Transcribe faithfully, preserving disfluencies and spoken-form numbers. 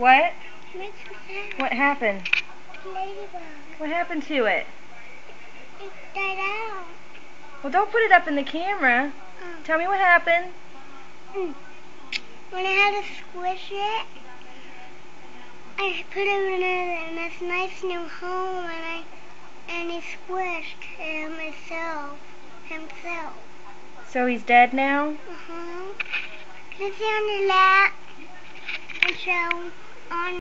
What? Makes me sad. What happened? Ladybug. What happened to it? It died out. Well, don't put it up in the camera. Oh. Tell me what happened. Mm. When I had to squish it, I put him in, a, in this nice new home, and I and he squished him himself. Himself. So he's dead now? Uh huh. Can I sit on your lap and show on?